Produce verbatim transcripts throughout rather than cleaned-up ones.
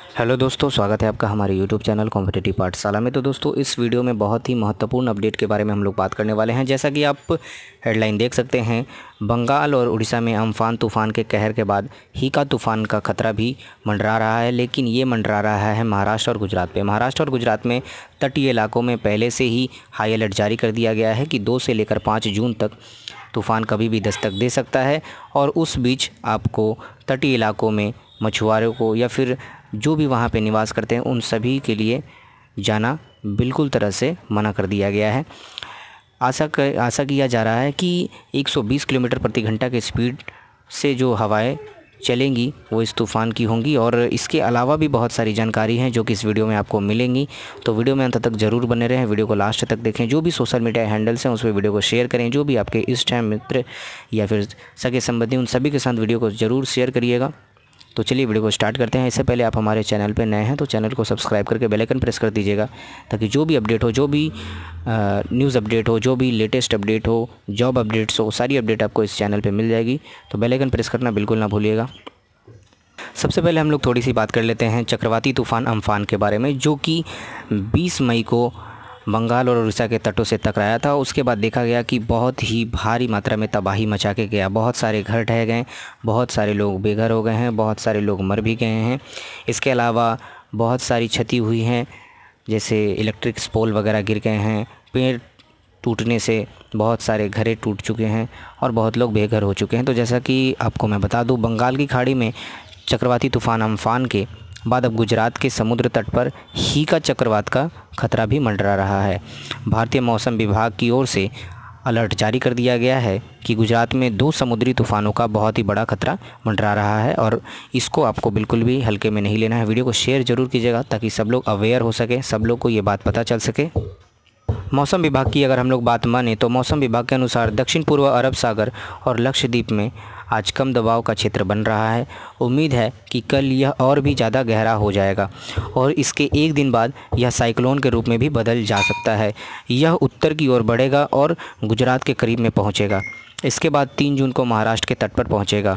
Hello दोस्तों, स्वागत है आपका हमारे यूट्यूब चैनल कॉम्पिटिटिव पाठशाला में। तो दोस्तों, इस वीडियो में बहुत ही महत्वपूर्ण अपडेट के बारे में हम लोग बात करने वाले हैं। जैसा कि आप हेडलाइन देख सकते हैं, बंगाल और उड़ीसा में अम्फान तूफ़ान के कहर के बाद हीका तूफ़ान का खतरा भी मंडरा रहा है, लेकिन ये मंडरा रहा है महाराष्ट्र और गुजरात पे। महाराष्ट्र और गुजरात में तटीय इलाकों में पहले से ही हाई अलर्ट जारी कर दिया गया है कि दो से लेकर पाँच जून तक तूफ़ान कभी भी दस्तक दे सकता है। और उस बीच आपको तटीय इलाकों में मछुआरों को या फिर जो भी वहाँ पे निवास करते हैं उन सभी के लिए जाना बिल्कुल तरह से मना कर दिया गया है। आशा कर आशा किया जा रहा है कि एक सौ बीस किलोमीटर प्रति घंटा के स्पीड से जो हवाएं चलेंगी वो इस तूफ़ान की होंगी। और इसके अलावा भी बहुत सारी जानकारी हैं जो कि इस वीडियो में आपको मिलेंगी, तो वीडियो में अंत तक ज़रूर बने रहें। वीडियो को लास्ट तक देखें। जो भी सोशल मीडिया हैंडल्स हैं उस पर वीडियो को शेयर करें। जो भी आपके इष्ट हैं, मित्र या फिर सगे संबंधी, उन सभी के साथ वीडियो को ज़रूर शेयर करिएगा। तो चलिए वीडियो को स्टार्ट करते हैं। इससे पहले आप हमारे चैनल पर नए हैं तो चैनल को सब्सक्राइब करके बेल आइकन प्रेस कर दीजिएगा, ताकि जो भी अपडेट हो, जो भी न्यूज़ अपडेट हो, जो भी लेटेस्ट अपडेट हो, जॉब अपडेट्स हो, सारी अपडेट आपको इस चैनल पे मिल जाएगी। तो बेल आइकन प्रेस करना बिल्कुल ना भूलिएगा। सबसे पहले हम लोग थोड़ी सी बात कर लेते हैं चक्रवाती तूफ़ान अम्फान के बारे में, जो कि बीस मई को बंगाल और उड़ीसा के तटों से टकराया था। उसके बाद देखा गया कि बहुत ही भारी मात्रा में तबाही मचा के गया। बहुत सारे घर ढह गए, बहुत सारे लोग बेघर हो गए हैं, बहुत सारे लोग मर भी गए हैं। इसके अलावा बहुत सारी क्षति हुई हैं, जैसे इलेक्ट्रिक पोल वगैरह गिर गए हैं, पेड़ टूटने से बहुत सारे घरें टूट चुके हैं और बहुत लोग बेघर हो चुके हैं। तो जैसा कि आपको मैं बता दूं, बंगाल की खाड़ी में चक्रवाती तूफ़ान अम्फान के बाद अब गुजरात के समुद्र तट पर हीका चक्रवात का खतरा भी मंडरा रहा है। भारतीय मौसम विभाग की ओर से अलर्ट जारी कर दिया गया है कि गुजरात में दो समुद्री तूफ़ानों का बहुत ही बड़ा खतरा मंडरा रहा है और इसको आपको बिल्कुल भी हल्के में नहीं लेना है। वीडियो को शेयर ज़रूर कीजिएगा ताकि सब लोग अवेयर हो सके, सब लोग को ये बात पता चल सके। मौसम विभाग की अगर हम लोग बात माने तो मौसम विभाग के अनुसार दक्षिण पूर्व अरब सागर और लक्षद्वीप में आज कम दबाव का क्षेत्र बन रहा है। उम्मीद है कि कल यह और भी ज़्यादा गहरा हो जाएगा और इसके एक दिन बाद यह साइक्लोन के रूप में भी बदल जा सकता है। यह उत्तर की ओर बढ़ेगा और गुजरात के करीब में पहुंचेगा। इसके बाद तीन जून को महाराष्ट्र के तट पर पहुंचेगा।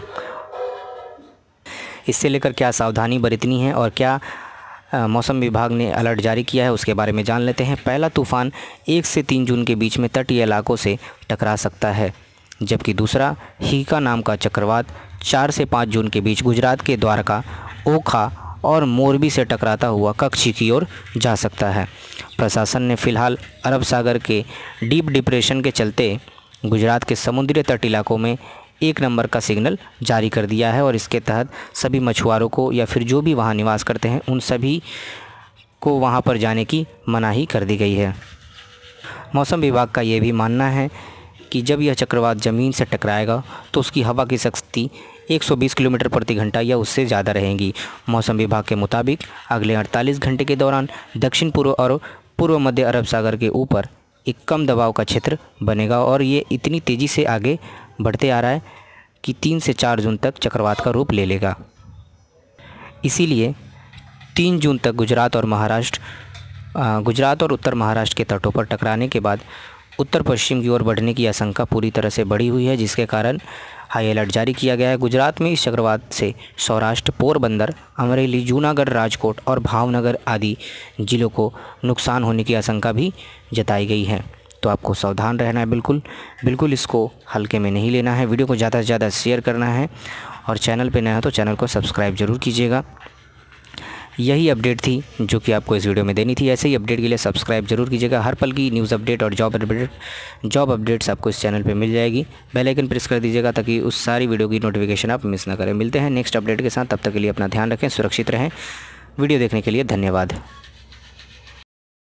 इससे लेकर क्या सावधानी बरतनी है और क्या मौसम विभाग ने अलर्ट जारी किया है उसके बारे में जान लेते हैं। पहला तूफ़ान एक से तीन जून के बीच में तटीय इलाकों से टकरा सकता है, जबकि दूसरा हीका नाम का चक्रवात चार से पाँच जून के बीच गुजरात के द्वारका, ओखा और मोरबी से टकराता हुआ कच्छ की ओर जा सकता है। प्रशासन ने फ़िलहाल अरब सागर के डीप डिप्रेशन के चलते गुजरात के समुद्री तट इलाकों में एक नंबर का सिग्नल जारी कर दिया है और इसके तहत सभी मछुआरों को या फिर जो भी वहाँ निवास करते हैं उन सभी को वहाँ पर जाने की मनाही कर दी गई है। मौसम विभाग का ये भी मानना है कि जब यह चक्रवात ज़मीन से टकराएगा तो उसकी हवा की शक्ति एक सौ बीस किलोमीटर प्रति घंटा या उससे ज़्यादा रहेगी। मौसम विभाग के मुताबिक अगले अड़तालीस घंटे के दौरान दक्षिण पूर्व और पूर्व मध्य अरब सागर के ऊपर एक कम दबाव का क्षेत्र बनेगा और ये इतनी तेज़ी से आगे बढ़ते आ रहा है कि तीन से चार जून तक चक्रवात का रूप ले लेगा। इसीलिए तीन जून तक गुजरात और महाराष्ट्र गुजरात और उत्तर महाराष्ट्र के तटों पर टकराने के बाद उत्तर पश्चिम की ओर बढ़ने की आशंका पूरी तरह से बढ़ी हुई है, जिसके कारण हाई अलर्ट जारी किया गया है। गुजरात में इस चक्रवात से सौराष्ट्र, पोरबंदर, अमरेली, जूनागढ़, राजकोट और भावनगर आदि जिलों को नुकसान होने की आशंका भी जताई गई है। तो आपको सावधान रहना है, बिल्कुल बिल्कुल इसको हल्के में नहीं लेना है। वीडियो को ज़्यादा से ज़्यादा शेयर करना है और चैनल पे नया है तो चैनल को सब्सक्राइब ज़रूर कीजिएगा। यही अपडेट थी जो कि आपको इस वीडियो में देनी थी। ऐसे ही अपडेट के लिए सब्सक्राइब जरूर कीजिएगा। हर पल की न्यूज़ अपडेट और जॉब अपडेट जॉब अपडेट्स आपको इस चैनल पे मिल जाएगी। बेल आइकन प्रेस कर दीजिएगा ताकि उस सारी वीडियो की नोटिफिकेशन आप मिस ना करें। मिलते हैं नेक्स्ट अपडेट के साथ, तब तक के लिए अपना ध्यान रखें, सुरक्षित रहें। वीडियो देखने के लिए धन्यवाद।